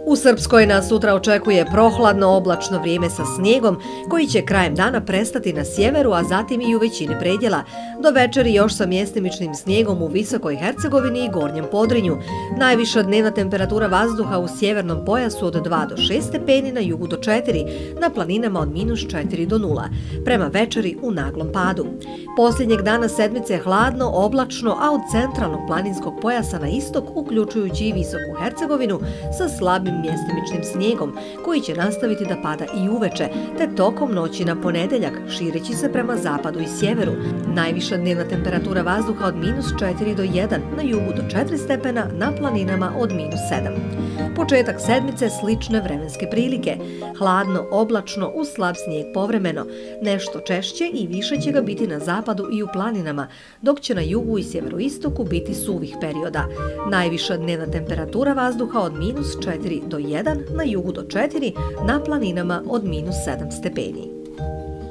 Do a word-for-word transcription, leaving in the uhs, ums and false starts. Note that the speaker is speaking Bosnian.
U Srpskoj nas sutra očekuje prohladno oblačno vrijeme sa snijegom koji će krajem dana prestati na sjeveru, a zatim i u većini predjela. Do večeri još sa mjestimičnim snijegom u Visokoj Hercegovini i Gornjem Podrinju. Najviša dnevna temperatura vazduha u sjevernom pojasu od dva do šest stepeni, na jugu do četiri, na planinama od minus četiri do nula. Prema večeri u naglom padu. Posljednjeg dana sedmice je hladno, oblačno, a od centralnog planinskog pojasa na istok, uključujući i Visoku Hercegovinu, sa slabim mjestimičnim snijegom, koji će nastaviti da pada i uveče, te tokom noći na ponedeljak, šireći se prema zapadu i sjeveru. Najviša dnevna temperatura vazduha od minus četiri do jedan, na jugu do četiri stepena, na planinama od minus sedam. Početak sedmice slične vremenske prilike. Hladno, oblačno, uz slab snijeg povremeno. Nešto češće i više će ga biti na zapadu i u planinama, dok će na jugu i sjeveroistoku biti suvih perioda. Najviša dnevna temperatura vazduha od minus četiri do jedan, na jugu do četiri, na planinama od minus sedam stepeni.